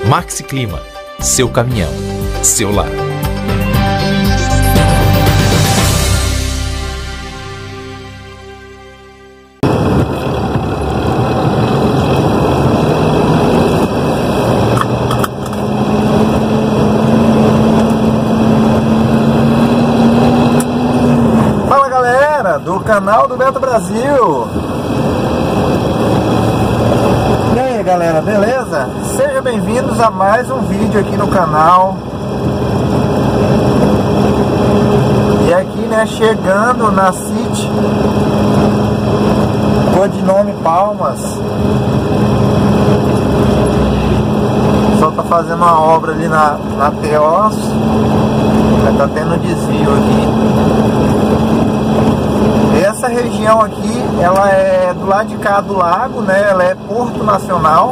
Maxi Clima, seu caminhão, seu lar. Fala galera do canal do Beto Brasil. E aí galera, beleza? Sejam bem-vindos a mais um vídeo aqui no canal. E aqui, né, chegando na City, codinome Palmas. Só tá fazendo uma obra ali na Teos. Tá tendo desvio aqui. Essa região aqui, ela é do lado de cá do lago, né? Ela é Porto Nacional.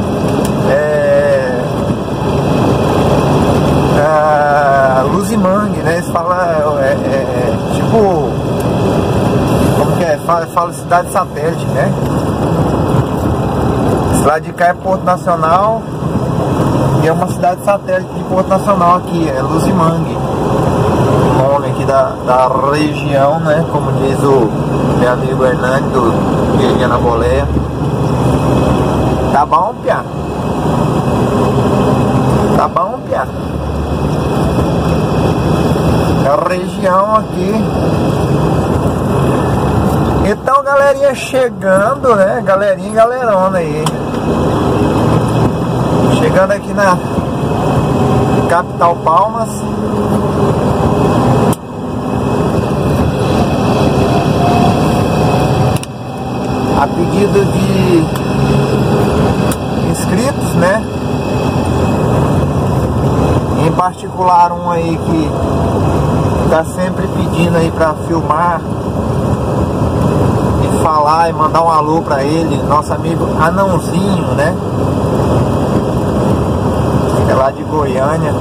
Luzimangue, né? Eles falam, tipo, como que é? Fala cidade satélite, né? Esse lado de cá é Porto Nacional e é uma cidade satélite de Porto Nacional aqui, é Luzimangue. O nome aqui da região, né? Como diz o meu amigo Hernani do Guerrinha na Boleia. Tá bom, Pia? Tá bom, Pia? É a região aqui. Então, galerinha chegando, né? Galerinha e galerona aí. Chegando aqui na capital Palmas. A pedido de inscritos, né? Em particular um aí que tá sempre pedindo aí pra filmar e falar e mandar um alô pra ele, nosso amigo Anãozinho, né? É lá de Goiânia.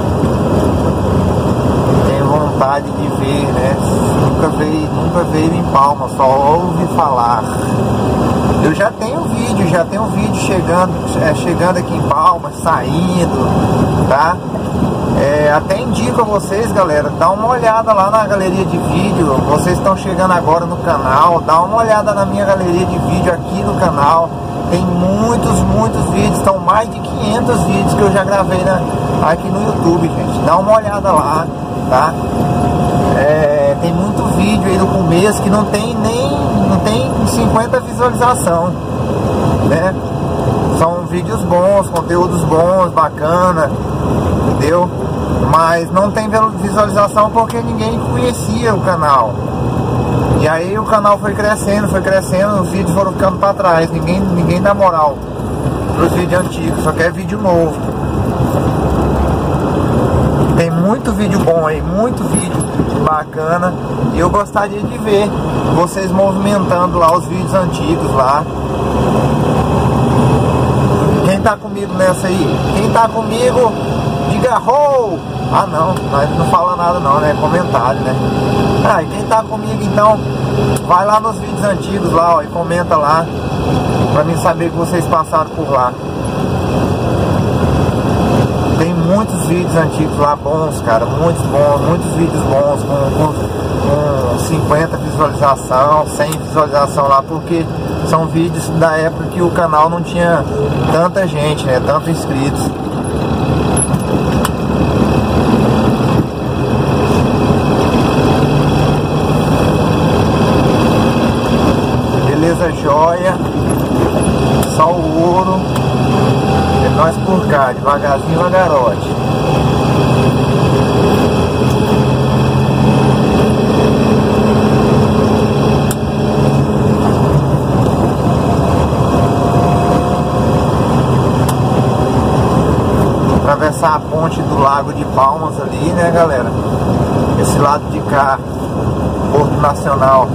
Tem vontade de ver, né? Nunca veio em Palmas, só ouve falar. Eu já tenho vídeo chegando aqui em Palmas, saindo, tá? Até indico a vocês, galera, dá uma olhada lá na galeria de vídeo. Vocês estão chegando agora no canal, dá uma olhada na minha galeria de vídeo aqui no canal. Tem muitos vídeos, estão mais de 500 vídeos que eu já gravei aqui no YouTube, gente. Dá uma olhada lá, tá? Tem muito vídeo aí do começo que não tem 50 visualização, né? São vídeos bons, conteúdos bons, bacana, entendeu? Mas não tem visualização porque ninguém conhecia o canal. E aí o canal foi crescendo, os vídeos foram ficando para trás. Ninguém dá moral pros vídeos antigos, só quer vídeo novo. Tem muito vídeo bom aí, muito vídeo bacana. E eu gostaria de ver vocês movimentando lá os vídeos antigos lá. Quem tá comigo nessa aí? Quem tá comigo, diga ho! Ah não, mas não fala nada não, né? Comentário, né? E quem tá comigo então, vai lá nos vídeos antigos lá, ó, e comenta lá, pra mim saber que vocês passaram por lá. Tem muitos vídeos antigos lá bons, cara, muitos vídeos bons com 50 visualização, 100 visualização lá, porque são vídeos da época que o canal não tinha tanta gente, né, tantos inscritos. Beleza, joia, só o ouro. É nós por cá, devagarzinho, devagarote. Atravessar a ponte do Lago de Palmas ali, né, galera? Esse lado de cá, Porto Nacional,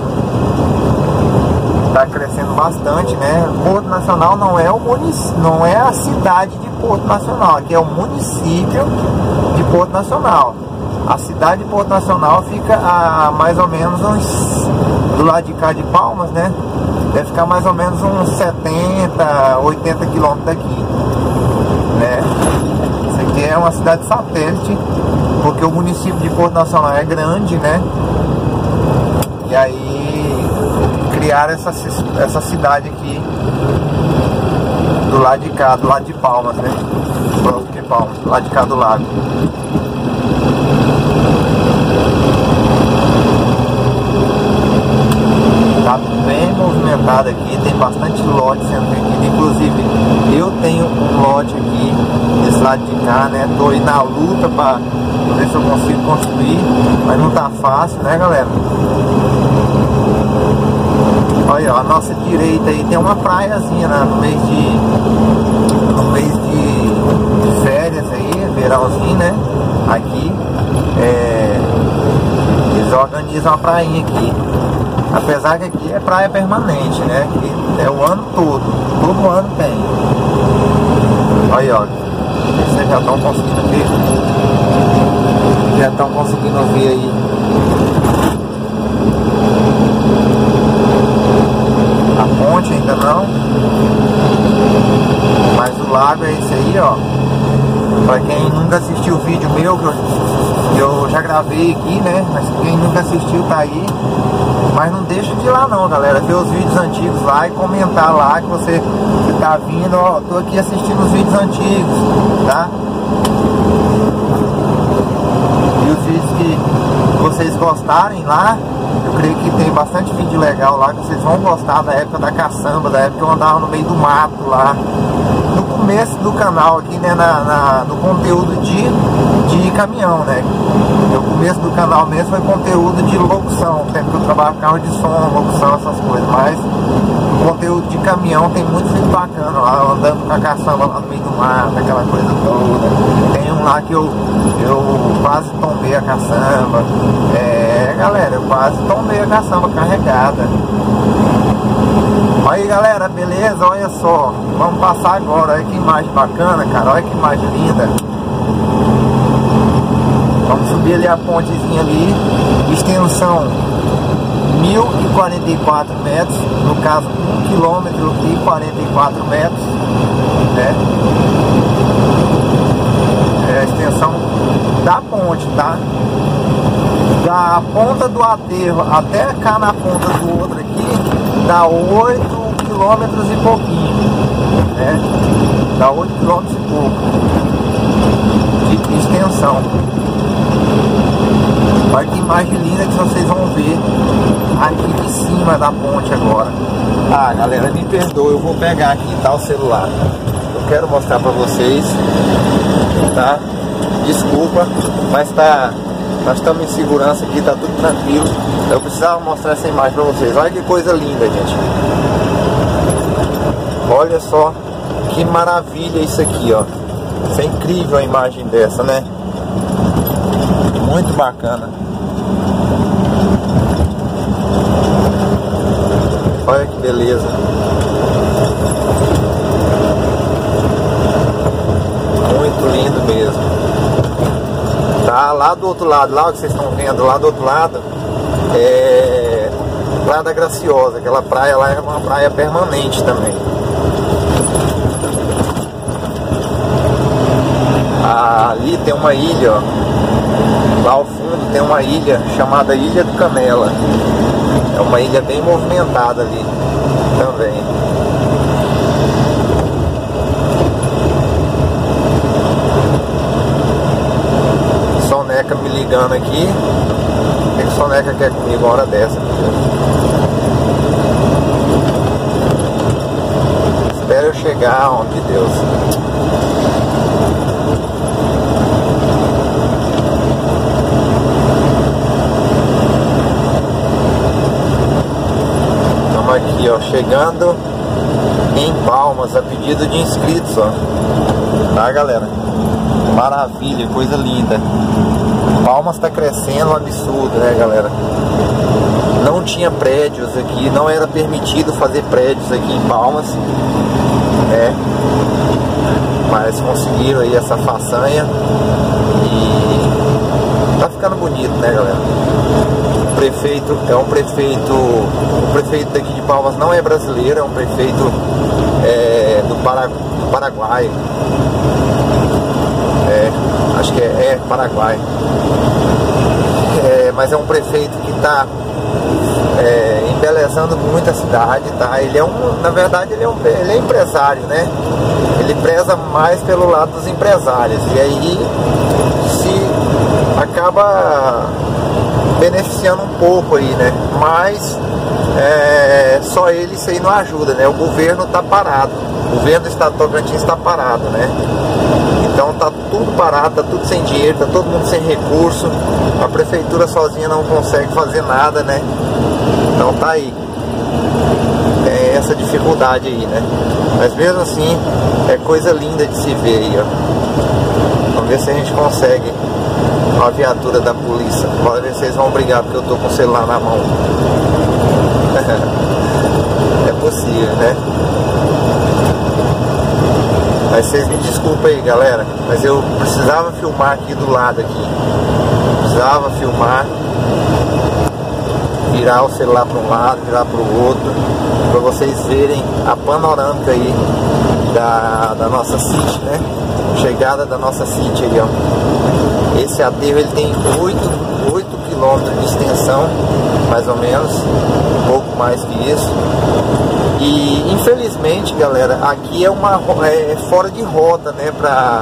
tá crescendo bastante, né? Porto Nacional não é a cidade de Porto Nacional, aqui é o município de Porto Nacional. A cidade de Porto Nacional fica a mais ou menos do lado de cá de Palmas, né? Deve ficar mais ou menos uns 70, 80 quilômetros daqui, né? uma cidade satélite, porque o município de Porto Nacional é grande, né? E aí criaram essa cidade aqui do lado de cá, do lado de Palmas, né? Próximo de Palmas, do lado de cá do lago. Tá bem movimentado aqui, tem bastante lote sendo vendido. Inclusive, eu tenho um lote aqui desse lado de cá, né? Tô aí na luta pra ver se eu consigo construir, mas não tá fácil, né, galera? Olha, ó, a nossa direita aí tem uma praiazinha, né? No mês de férias aí, verãozinho, né? Aqui, eles organizam uma prainha aqui. Apesar que aqui é praia permanente, né? Aqui é o ano todo ano tem. Olha, ó, vocês já estão conseguindo ver. Já estão conseguindo ver aí. A ponte ainda não. Mas o lago é esse aí, ó. Pra quem nunca assistiu o vídeo meu, que eu já gravei aqui, né? Mas quem nunca assistiu tá aí. Mas não deixa de ir lá não, galera. Ver os vídeos antigos lá e comentar lá que você tá vindo, ó. Tô aqui assistindo os vídeos antigos, tá? E os vídeos que vocês gostarem lá, eu creio que tem bastante vídeo legal lá que vocês vão gostar da época da caçamba, da época que eu andava no meio do mato lá. No começo do canal aqui, né, no conteúdo de caminhão, né? O começo do canal mesmo foi conteúdo de locução, tempo que eu trabalho com carro de som, locução, essas coisas, mas o conteúdo de caminhão tem muito vídeo bacana lá, andando com a caçamba lá no meio do mato, aquela coisa toda. Tem um lá que eu quase tombei a caçamba, galera, eu quase tombei a caçamba carregada. Olha aí, galera, beleza? Olha só, vamos passar agora. Olha que imagem bacana, cara. Olha que imagem linda. Vamos subir ali a pontezinha ali. Extensão 1044 metros. No caso, 1 km e 44 metros, né? É a extensão da ponte, tá? Da ponta do aterro até cá na ponta do outro aqui, dá 8 km e pouquinho, né? Dá 8 km e pouco de extensão. Olha que imagem linda que vocês vão ver aqui de cima da ponte agora. Ah, galera, me perdoa, eu vou pegar aqui, tá, o celular. Eu quero mostrar pra vocês, tá? Desculpa, mas tá... Nós estamos em segurança aqui, tá tudo tranquilo. Eu precisava mostrar essa imagem pra vocês. Olha que coisa linda, gente. Olha só que maravilha isso aqui, ó. Isso é incrível a imagem dessa, né? Muito bacana. Olha que beleza. Muito lindo mesmo. Tá lá do outro lado, lá o que vocês estão vendo, lá do outro lado é Praia da Graciosa. Aquela praia lá é uma praia permanente também. Ali tem uma ilha, ó. Lá ao fundo tem uma ilha chamada Ilha do Canela. É uma ilha bem movimentada ali também. Soneca me ligando aqui. O que Soneca quer comigo uma hora dessa? Espera eu chegar, homem de Deus. Estamos aqui, ó, chegando em Palmas, a pedido de inscritos, ó. Tá, galera? Maravilha, coisa linda. Palmas está crescendo um absurdo, né, galera? Não tinha prédios aqui, não era permitido fazer prédios aqui em Palmas, né? Mas conseguiram aí essa façanha e tá ficando bonito, né, galera? O prefeito o prefeito daqui de Palmas não é brasileiro, é um prefeito do Paraguai. né, Paraguai. Mas é um prefeito que está embelezando muito a cidade, tá? Ele na verdade ele é empresário, né? Ele preza mais pelo lado dos empresários, e aí se acaba beneficiando um pouco aí, né? Mas só ele, isso aí não ajuda, né? O governo está parado, o governo do estado do Tocantins está parado, né? Então tá tudo parado, tá tudo sem dinheiro, tá todo mundo sem recurso, a prefeitura sozinha não consegue fazer nada, né? Então tá aí, tem essa dificuldade aí, né? Mas mesmo assim, é coisa linda de se ver aí, ó. Vamos ver se a gente consegue uma viatura da polícia. Bora ver se vocês vão brigar porque eu tô com o celular na mão. É possível, né? Mas vocês me desculpem aí, galera, mas eu precisava filmar aqui do lado aqui. Precisava filmar, virar o celular para um lado, virar para o outro, para vocês verem a panorâmica aí da nossa City, né? Chegada da nossa City aí, ó. Esse aterro ele tem 8 quilômetros de extensão, mais ou menos, um pouco mais que isso. E infelizmente, galera, aqui é fora de rota, né, para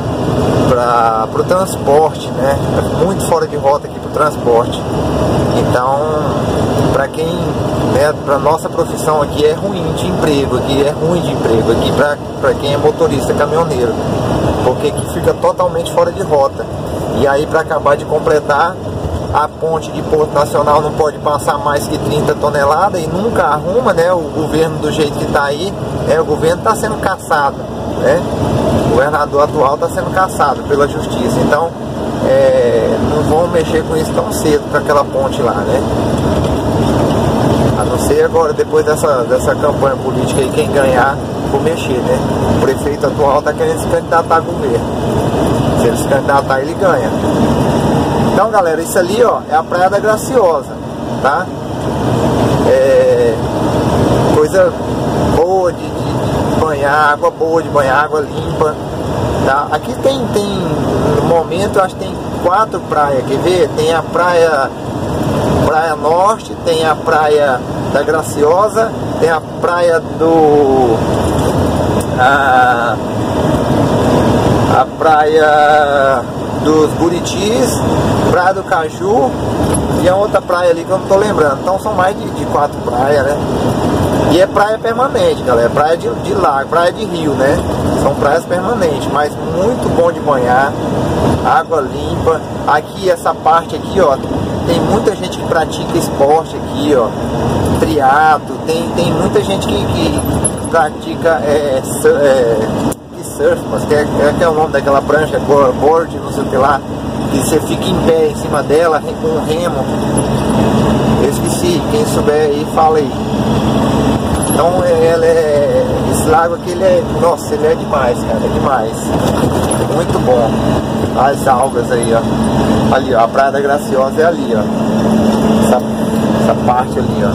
o transporte, né? É muito fora de rota aqui para o transporte. Então, para quem, né, para nossa profissão aqui é ruim de emprego, aqui é ruim de emprego aqui para quem é motorista, caminhoneiro, porque aqui fica totalmente fora de rota. E aí, para acabar de completar, a ponte de Porto Nacional não pode passar mais que 30 toneladas e nunca arruma, né? O governo do jeito que está aí, o governo está sendo caçado, né? O governador atual está sendo caçado pela justiça. Então, não vão mexer com isso tão cedo para aquela ponte lá, né? A não ser agora, depois dessa campanha política aí, quem ganhar, for mexer, né? O prefeito atual está querendo se candidatar a governo. Se ele se candidatar, ele ganha. Então, galera, isso ali, ó, é a Praia da Graciosa, tá? Coisa boa de banhar, água boa de banhar, água limpa, tá? Aqui tem no momento, eu acho que tem 4 praias, quer ver? Tem a Praia Norte, tem a Praia da Graciosa, tem a Praia a Praia dos Buritis, Praia do Caju e a outra praia ali que eu não tô lembrando. Então são mais de 4 praias, né? E é praia permanente, galera, praia de lago, praia de rio, né? São praias permanentes, mas muito bom de banhar, água limpa. Aqui, essa parte aqui, ó, tem muita gente que pratica esporte aqui, ó, triatlo, tem muita gente que pratica surf, mas que é o nome daquela prancha, board, não sei o que lá, que você fica em pé em cima dela com um remo. Eu esqueci, quem souber aí, fala aí. Então esse lago aqui, nossa, ele é demais, cara, é demais. É muito bom. As algas aí, ó. Ali, ó, a Praia da Graciosa é ali, ó. Essa parte ali,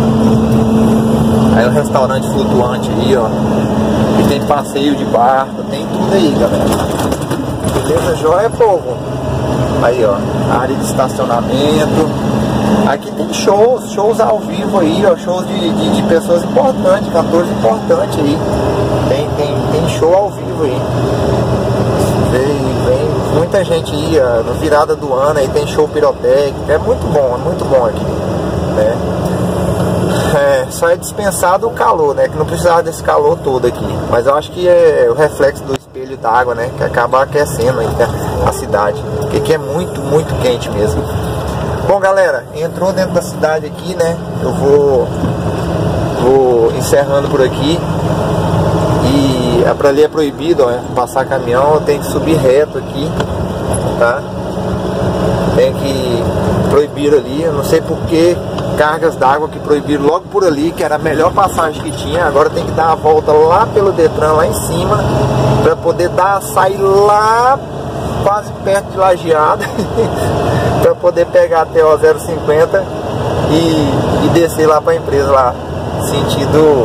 ó. Aí o restaurante flutuante ali, ó. E tem passeio de barco, tem tudo aí, galera. Beleza, joia, povo? Aí, ó, área de estacionamento. Aqui tem shows ao vivo aí, ó, shows de pessoas importantes, cantores importantes aí. Tem show ao vivo aí. Vem muita gente aí, ó, no virada do ano aí tem show pirotécnico. É muito bom aqui, né? Só é dispensado o calor, né? Que não precisava desse calor todo aqui. Mas eu acho que é o reflexo do espelho d'água, né? Que acaba aquecendo aí, né, a cidade. Porque aqui é muito quente mesmo. Bom, galera, entrou dentro da cidade aqui, né? Eu vou encerrando por aqui. E pra ali é proibido, ó, passar caminhão. Eu tenho que subir reto aqui, tá? Tem que proibir ali. Eu não sei por que cargas d'água que proibiram logo por ali, que era a melhor passagem que tinha. Agora tem que dar a volta lá pelo Detran, lá em cima, para poder sair lá quase perto de Lajeado para poder pegar até o 050 e descer lá para a empresa lá, sentido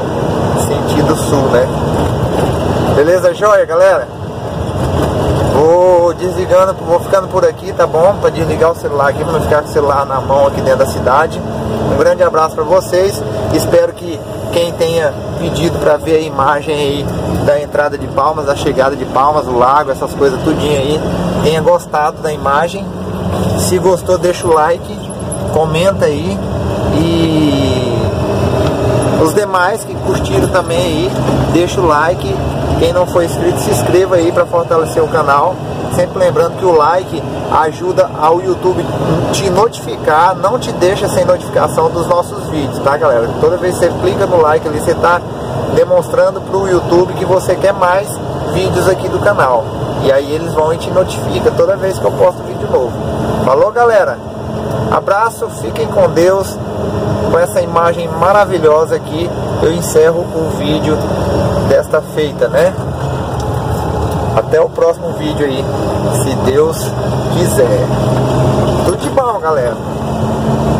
sul, né? Beleza, joia, galera? Vou desligando, vou ficando por aqui, tá bom? Para desligar o celular aqui, para não ficar com o celular na mão aqui dentro da cidade. Um grande abraço para vocês. Espero que quem tenha pedido para ver a imagem aí da entrada de Palmas, da chegada de Palmas, o lago, essas coisas tudinho aí, tenha gostado da imagem. Se gostou, deixa o like, comenta aí. E os demais que curtiram também aí, deixa o like. Quem não for inscrito, se inscreva aí para fortalecer o canal. Sempre lembrando que o like ajuda ao YouTube te notificar, não te deixa sem notificação dos nossos vídeos, tá, galera? Toda vez que você clica no like ali, você tá demonstrando pro YouTube que você quer mais vídeos aqui do canal. E aí eles vão e te notifica toda vez que eu posto vídeo novo. Falou, galera? Abraço, fiquem com Deus. Com essa imagem maravilhosa aqui, eu encerro o vídeo desta feita, né? Até o próximo vídeo aí, se Deus quiser. Tudo de bom, galera.